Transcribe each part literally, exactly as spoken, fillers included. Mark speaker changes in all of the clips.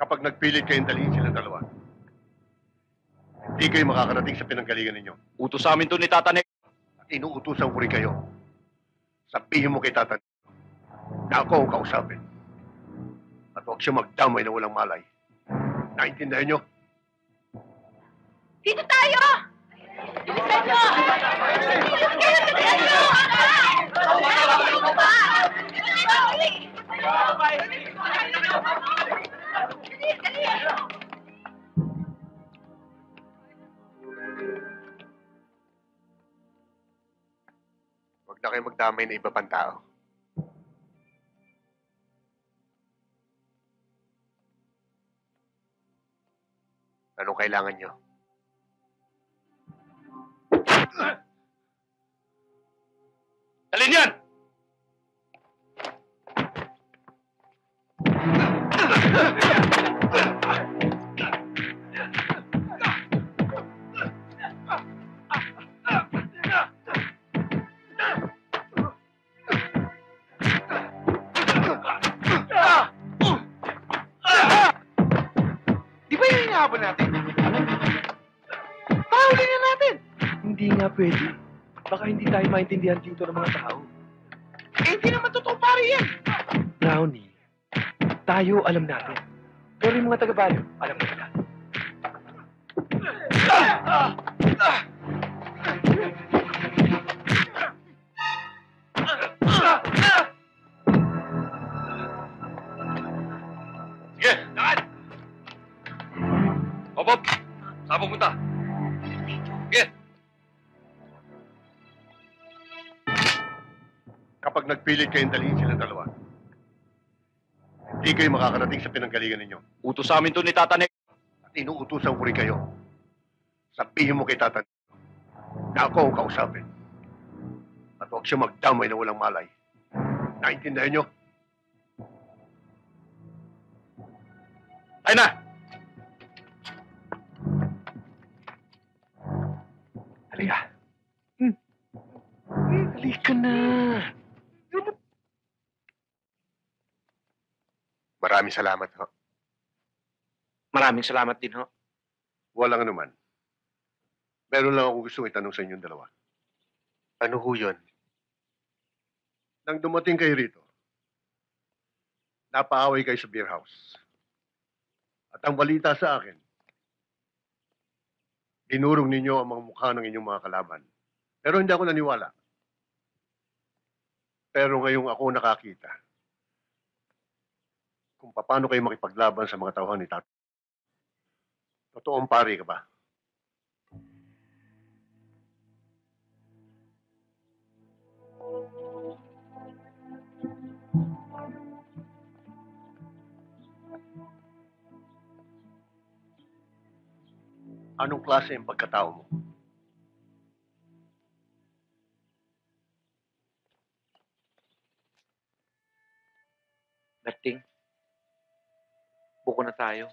Speaker 1: Kapag nagpilit kayong dalhin silang dalawa, hindi kayo makakarating sa pinanggalingan ninyo.
Speaker 2: Utos sa amin to ni Tata Nek.
Speaker 1: At inuutusan ko rin kayo. Sabihin mo kay Tata na ako ang kausapin. At huwag siya magdamay na walang malay. Naintindihan nyo?
Speaker 3: Dito tayo! Bilisan nyo! Bilisan kayo! Bilisan nyo! Dito ba? Dali, dali!
Speaker 1: Huwag na kayo magdamay na iba pang tao. Anong kailangan nyo?
Speaker 2: Dalhin yan!
Speaker 4: Di ba yung hinahabol natin? Pahuli na natin!
Speaker 5: Hindi nga pwede. Baka hindi tayo maintindihan dito ng mga tao.
Speaker 4: Eh, hindi naman totoo pare yan!
Speaker 5: Brownie, tayo alam natin. Pero yung mga taga-Balo, alam na nila.
Speaker 2: Sige, lakad! Hop, hop! Saan pupunta? Sige!
Speaker 1: Kapag nagpilit kayong dalhin silang dalawa, hindi kayo makakarating sa pinanggalingan ninyo.
Speaker 2: Utos sa amin to ni Tata Nek.
Speaker 1: At inuutusan ko rin kayo. Sabihin mo kay Tata na ako ang kausapin. At huwag siya magdamay na walang malay. Naintindihan nyo?
Speaker 2: Tayo na!
Speaker 5: Halika. Hmm. Hmm, halika na.
Speaker 1: Maraming salamat, ho.
Speaker 5: Maraming salamat din, ho.
Speaker 1: Walang anuman. Meron lang akong gusto itanong sa inyong dalawa. Ano ho yun? Nang dumating kayo rito, napaaway kayo sa beer house. At ang balita sa akin, dinurong ninyo ang mga mukha ng inyong mga kalaban. Pero hindi ako naniwala. Pero ngayong ako nakakita kung paano kayo makipaglaban sa mga tauhan ni Tata. Totoong pari ka ba? Anong klase ang pagkatao mo?
Speaker 5: Dating. Buko na tayo.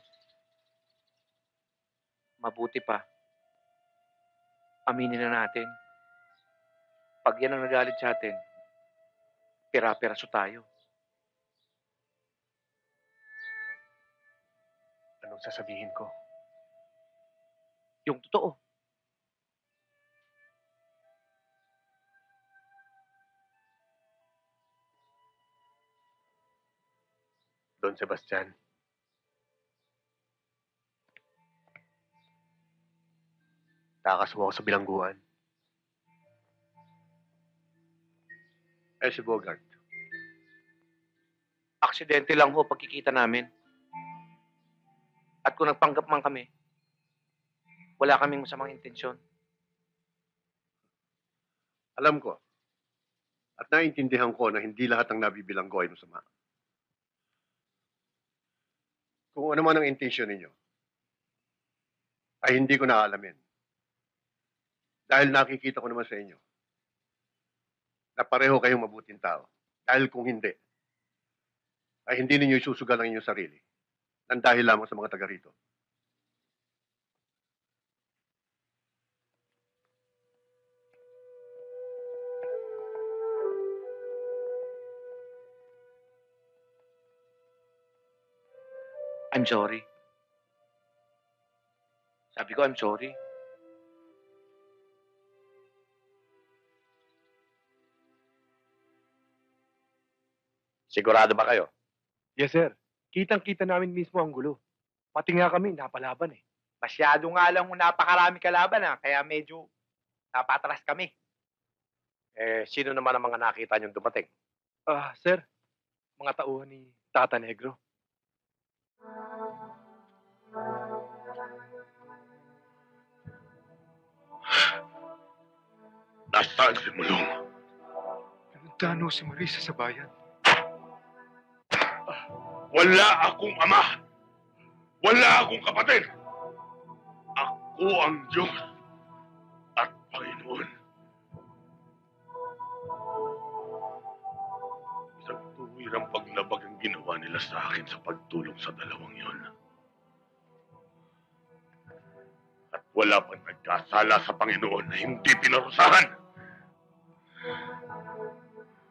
Speaker 5: Mabuti pa. Aminin na natin. Pag yan ang nagalit sa atin, pira-piraso tayo.
Speaker 1: Anong sasabihin ko?
Speaker 5: Yung totoo.
Speaker 1: Don Sebastian. Takas mo ako sa bilangguan. Eh si Bogart.
Speaker 5: Aksidente lang ho pagkikita namin. At kung nagpanggap man kami, wala kaming masamang intensyon.
Speaker 1: Alam ko. At naiintindihan ko na hindi lahat ng nabibilanggo ay masama. Kung ano man ang intensyon ninyo, ay hindi ko naaalamin. Dahil nakikita ko naman sa inyo na pareho kayong mabuting tao. Dahil kung hindi, ay hindi ninyo isusugal ang inyong sarili nang dahil lamang sa mga taga rito.
Speaker 5: I'm sorry. Sabi ko, I'm sorry.
Speaker 2: Sigurado ba kayo?
Speaker 6: Yes, sir. Kitang-kita namin mismo ang gulo. Pati nga kami, napalaban eh.
Speaker 4: Masyado nga lang napakarami kalaban ha, kaya medyo napatras kami.
Speaker 2: Eh, sino naman ang mga nakita niyong dumating?
Speaker 6: Ah, sir, mga tauhan ni Tata Negro.
Speaker 2: Nasaan si Mulong?
Speaker 6: Pinuntahan ho si Marisa sa bayan.
Speaker 2: Wala akong ama. Wala akong kapatid. Ako ang Diyos at Panginoon. Isang tuwirang paglabag ang ginawa nila sa akin sa pagtulong sa dalawang yon. At wala pang nagkasala sa Panginoon na hindi pinarusahan.